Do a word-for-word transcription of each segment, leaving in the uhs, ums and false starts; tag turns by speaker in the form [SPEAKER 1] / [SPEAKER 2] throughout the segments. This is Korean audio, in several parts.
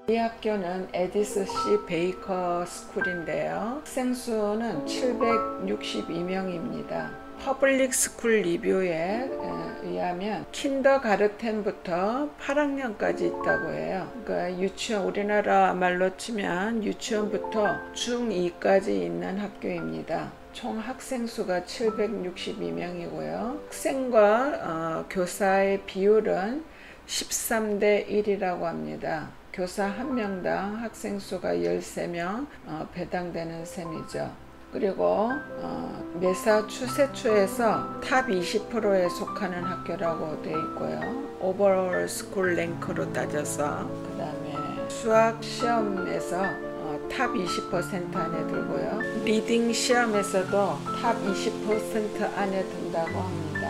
[SPEAKER 1] 이 학교는 에디스 씨 베이커 스쿨인데요. 학생 수는 칠백육십이 명입니다. 퍼블릭 스쿨 리뷰에 의하면 킨더가르텐부터 팔 학년까지 있다고 해요. 그러니까 유치원, 우리나라 말로 치면 유치원부터 중이까지 있는 학교입니다. 총 학생 수가 칠백육십이 명이고요. 학생과 어, 교사의 비율은 십삼 대 일이라고 합니다. 교사 한 명당 학생 수가 열세 명 어, 배당되는 셈이죠. 그리고 어, 메사 추세추에서 탑 이십 퍼센트에 속하는 학교라고 되어 있고요. 오버올 스쿨 랭크로 따져서 그 다음에 수학 시험에서 어, 탑 이십 퍼센트 안에 들고요. 리딩 시험에서도 탑 이십 퍼센트 안에 든다고 합니다.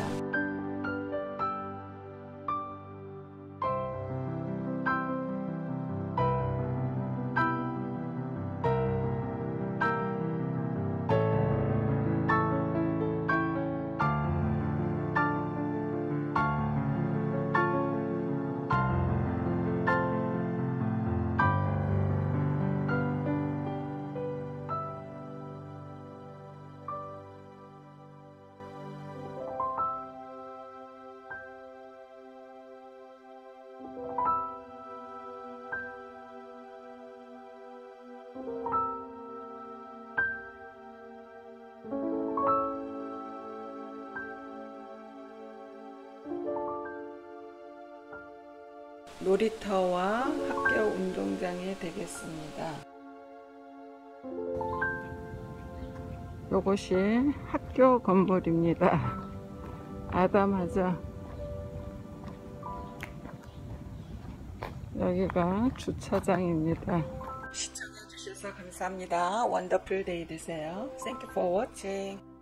[SPEAKER 1] 놀이터와 학교 운동장이 되겠습니다. 이것이 학교 건물입니다. 아담하죠? 여기가 주차장입니다. 시청해주셔서 감사합니다. 원더풀 데이 되세요. Thank you for watching.